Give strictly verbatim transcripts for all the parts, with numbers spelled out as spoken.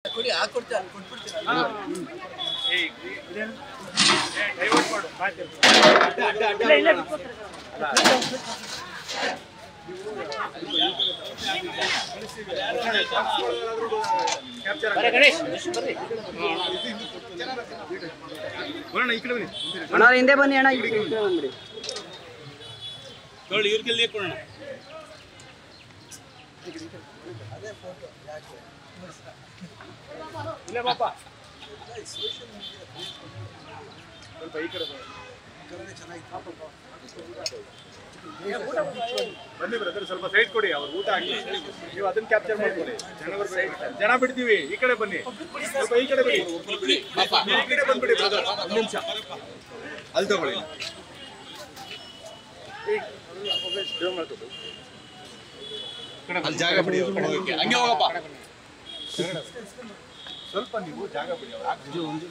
ಕೊಡಿ ಹಾಕೊಡ್ತೀನಿ ಅಲ್ಲಿ ಕೊಟ್ಬಿಡ್ತೀನಿ ಡೈವರ್ಟ್ ಮಾಡು ಅಣ್ಣ ಹಿಂದೆ ಬನ್ನಿ ಅಣ್ಣ ಬಂದ್ಬಿಡಿ ನೋಡಿ ಇವ್ರಿಗೆ ಕೊಡೋಣ ಇಲ್ಲ ಪಾಪ ಸ್ವಲ್ಪ ಈ ಕಡೆ ಬನ್ನಿ ಬ್ರದರ್ ಸ್ವಲ್ಪ ಸೈಡ್ ಕೊಡಿ ಅವ್ರು ಊಟ ಹಾಕಿ ನೀವು ಅದನ್ನ ಕ್ಯಾಪ್ಚರ್ ಮಾಡ್ಕೊಳ್ಳಿ ಜನ ಬಿಡ್ತೀವಿ ಈ ಕಡೆ ಬನ್ನಿ ಸ್ವಲ್ಪ ಈ ಕಡೆ ಬಿಡಿ ಈ ಕಡೆ ಬಂದ್ಬಿಡಿ ಬ್ರದರ್ ಒಂದು ನಿಮಿಷ ಅಲ್ಲಿ ತಗೊಳ್ಳಿ ಅಲ್ಲಿ ಜಾಗ ಬಿಡಿ ಹಂಗೆ ಹೋಗಪ್ಪ ಸ್ವಲ್ಪ ನೀವು ಜಾಗ ಬಿಡಿ ಅವ್ರು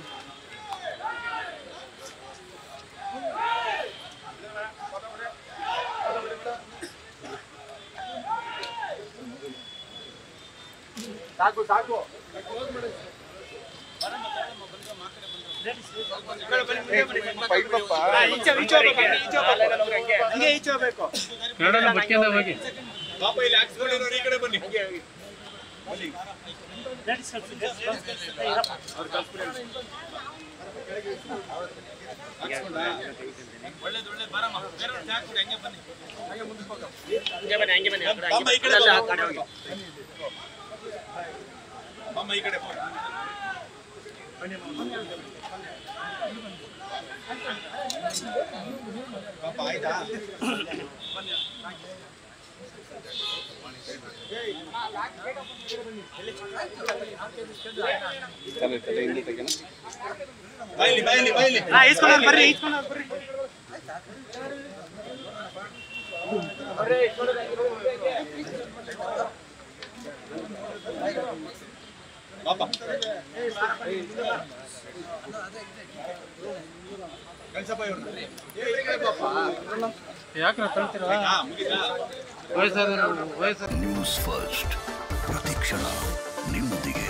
ಸಾಕು ಸಾಕು ಪಾಪ ಇಲ್ಲಿ ಹಾಕ್ಸ್ಕೊಂಡಿರೋರು ಈ ಕಡೆ ಬನ್ನಿ ಒಳ್ಳೇದು ಒಳ್ಳೆ ಬರಮ್ಮ ಹಂಗೆ ಬನ್ನಿ ಹಂಗೆ ಮುಂದಕ್ಕೆ ಹಂಗೆ ಬನ್ನಿ ಬಾಮ ಈ ಕಡೆ ಬಾಮ ಈ ಕಡೆ ಪಾಪ ಆಯ್ತಾ ಬಾಯ್ಲಿ ಬಾಯ್ಲಿ ಬಾಯ್ಲಿ ಈಸ್ಕೊಂಡು ಬರ್ರಿ ಈಸ್ಕೊಂಡು ಬರ್ರಿ ಪಾಪ ಕಳ್ಸಪ್ಪ ಇವ್ರನ್ನ ಯಾಕೆ ಕಳ್ತೀರಾ ನ್ಯೂಸ್ ಫಸ್ಟ್ ಪ್ರತಿಕ್ಷಣ ನಿಮ್ಮೊಂದಿಗೆ.